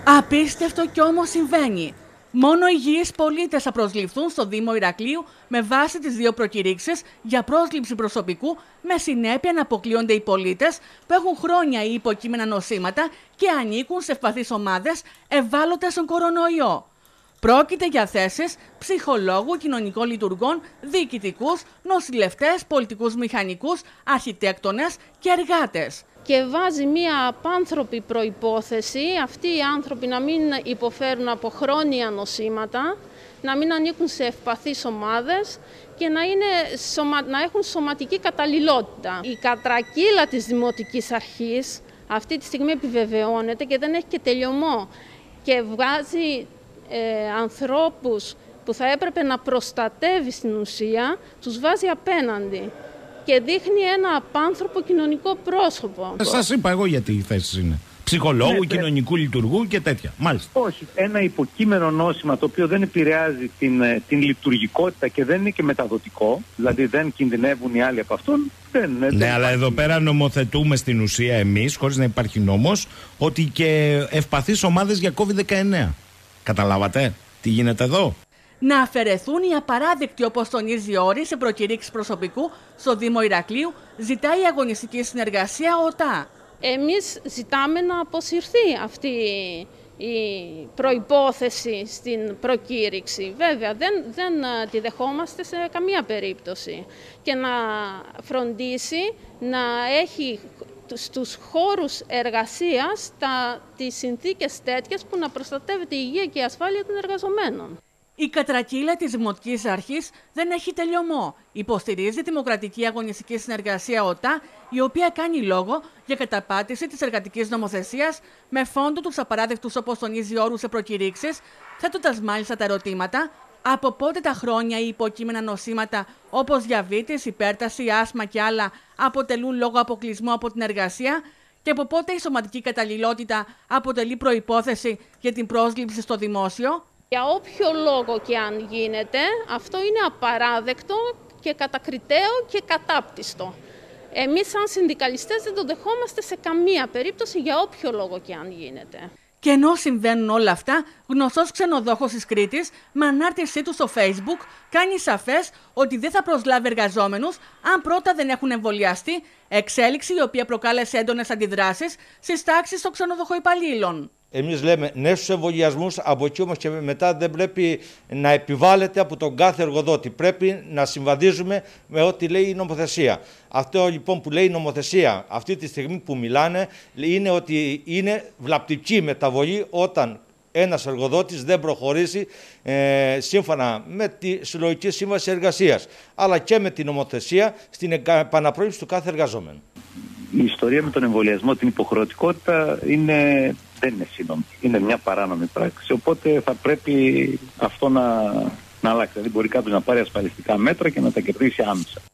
Απίστευτο κι όμως συμβαίνει. Μόνο υγιείς πολίτες θα προσληφθούν στο Δήμο Ηρακλείου με βάση τις δύο προκηρύξεις για πρόσληψη προσωπικού, με συνέπεια να αποκλείονται οι πολίτες που έχουν χρόνια ή υποκείμενα νοσήματα και ανήκουν σε ευπαθείς ομάδες ευάλωτες στον κορονοϊό. Πρόκειται για θέσεις ψυχολόγου, κοινωνικών λειτουργών, διοικητικούς, νοσηλευτές, πολιτικούς μηχανικούς, αρχιτέκτονες και εργάτες. Και βάζει μία απάνθρωπη προϋπόθεση αυτοί οι άνθρωποι να μην υποφέρουν από χρόνια νοσήματα, να μην ανήκουν σε ευπαθείς ομάδες και να έχουν σωματική καταλληλότητα. Η κατρακύλα της Δημοτικής Αρχής αυτή τη στιγμή επιβεβαιώνεται και δεν έχει και τελειωμό και βγάζει ανθρώπους που θα έπρεπε να προστατεύει στην ουσία, τους βάζει απέναντι και δείχνει ένα απάνθρωπο κοινωνικό πρόσωπο. Σας είπα εγώ γιατί οι θέσεις είναι. Ψυχολόγου, κοινωνικού λειτουργού και τέτοια. Μάλιστα. Όχι. Ένα υποκείμενο νόσημα το οποίο δεν επηρεάζει την λειτουργικότητα και δεν είναι και μεταδοτικό, δηλαδή δεν κινδυνεύουν οι άλλοι από αυτόν. Ναι, αλλά εδώ πέρα νομοθετούμε στην ουσία εμείς, χωρίς να υπάρχει νόμος, ότι και ευπαθείς ομάδες για COVID-19. Καταλάβατε τι γίνεται εδώ? Να αφαιρεθούν οι απαράδεκτοι, όπως τονίζει όροι σε προκηρύξεις προσωπικού στο Δήμο Ηρακλείου, ζητάει η αγωνιστική συνεργασία ΟΤΑ. Εμείς ζητάμε να αποσυρθεί αυτή η προϋπόθεση στην προκήρυξη. Βέβαια, δεν τη δεχόμαστε σε καμία περίπτωση. Και να φροντίσει να έχει στους χώρους εργασίας τις συνθήκες τέτοιες που να προστατεύεται η υγεία και η ασφάλεια των εργαζομένων. Η κατρακύλα της Δημοτικής Αρχής δεν έχει τελειωμό. Υποστηρίζει Δημοκρατική Αγωνιστική Συνεργασία ΟΤΑ, η οποία κάνει λόγο για καταπάτηση της εργατικής νομοθεσίας με φόντο τους απαράδεκτους, όπως τονίζει, όρους σε προκηρύξεις, θέτοντας μάλιστα τα ερωτήματα από πότε τα χρόνια ή υποκείμενα νοσήματα όπως διαβήτης, υπέρταση, άσθμα και άλλα αποτελούν λόγο αποκλεισμού από την εργασία και από πότε η σωματική καταλληλότητα αποτελεί προϋπόθεση για την πρόσληψη στο δημόσιο. Για όποιο λόγο και αν γίνεται, αυτό είναι απαράδεκτο και κατακριτέο και κατάπτυστο. Εμείς σαν συνδικαλιστές δεν το δεχόμαστε σε καμία περίπτωση, για όποιο λόγο και αν γίνεται. Και ενώ συμβαίνουν όλα αυτά, γνωστός ξενοδόχος της Κρήτης, με ανάρτησή του στο Facebook, κάνει σαφές ότι δεν θα προσλάβει εργαζόμενους αν πρώτα δεν έχουν εμβολιαστεί, εξέλιξη η οποία προκάλεσε έντονες αντιδράσεις στις τάξεις των ξενοδοχοϊπαλλήλων. Εμείς λέμε ναι στους εμβολιασμούς, από εκεί όμως και μετά δεν πρέπει να επιβάλλεται από τον κάθε εργοδότη. Πρέπει να συμβαδίζουμε με ό,τι λέει η νομοθεσία. Αυτό λοιπόν που λέει η νομοθεσία αυτή τη στιγμή που μιλάνε είναι ότι είναι βλαπτική μεταβολή όταν ένας εργοδότης δεν προχωρήσει σύμφωνα με τη Συλλογική Σύμβαση Εργασίας, αλλά και με την νομοθεσία στην επαναπρόληψη του κάθε εργαζόμενου. Η ιστορία με τον εμβολιασμό, την υποχρεωτικότητα δεν είναι σύνομη. Είναι μια παράνομη πράξη, οπότε θα πρέπει αυτό να αλλάξει. Δηλαδή μπορεί κάποιος να πάρει ασφαλιστικά μέτρα και να τα κερδίσει άμεσα.